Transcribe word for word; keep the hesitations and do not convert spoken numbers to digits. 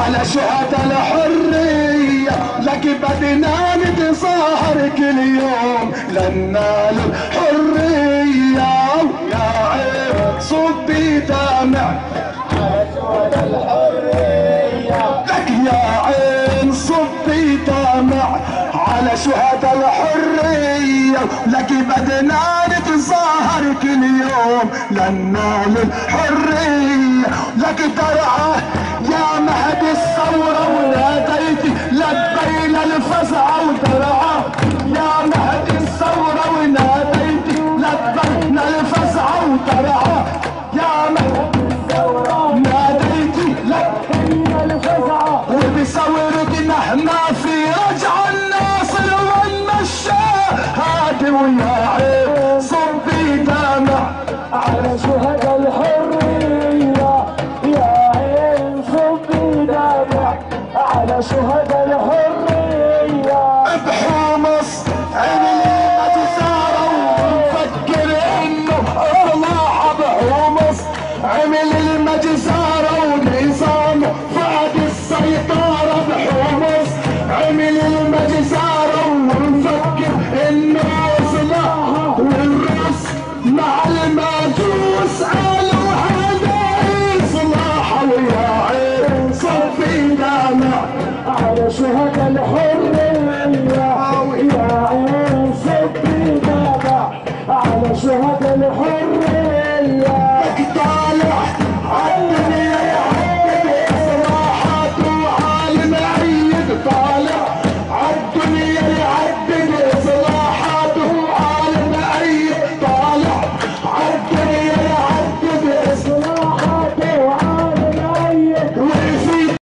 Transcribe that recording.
على شهداء الحرية، لك بدنا نتظاهر كل يوم لننال الحرية. يا عين صبي دمع على شهداء الحرية، لك يا عين صبي دمع على شهداء الحرية، لك بدنا نتظاهر كل يوم لننال الحرية. لك ترعى يا مهدي الثورة وناديتي لبينا الفزع وترعى يا مهدي الثورة وناديتي لبينا الفزع وترعى يا مهدي الثورة ناديتي لبينا الفزع وبثورتي مهما في رجع الناصر والمشاهد. ويا عين صبي دمع على شهداء الحرية، يا عين صبي دمع على شهداء